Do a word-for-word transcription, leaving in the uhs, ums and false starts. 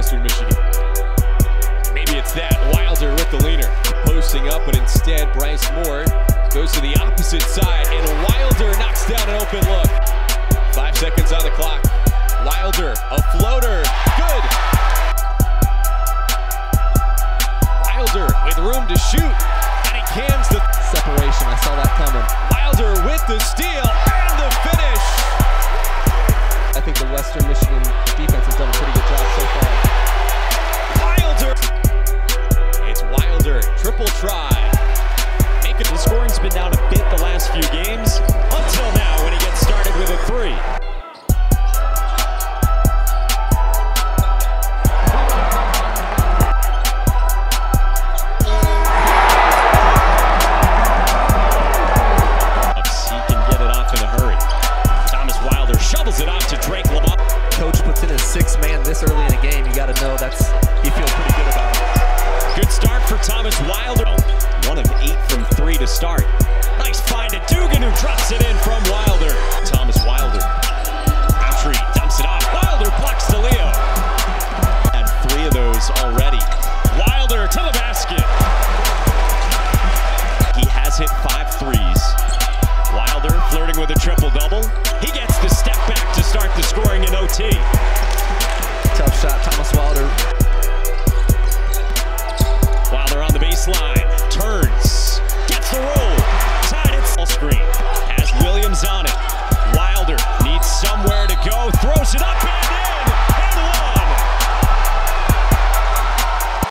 Western Michigan. Maybe it's that. Wilder with the leaner. Posting up, but instead Bryce Moore goes to the opposite side, and Wilder knocks down an open look. Five seconds on the clock. Wilder, a floater, good. Wilder with room to shoot, and he cans the separation. I saw that coming. Wilder with the steal and the finish. I think the Western Michigan defense has done a pretty good job so far. Wilder. It's Wilder, triple try. Making the scoring's been down a bit the last few games, until now when he gets started with a three. Shovels it off to Drake Lamont. Coach puts in his sixth man this early in a game. You got to know that's he feels pretty good about it. Good start for Thomas Wilder.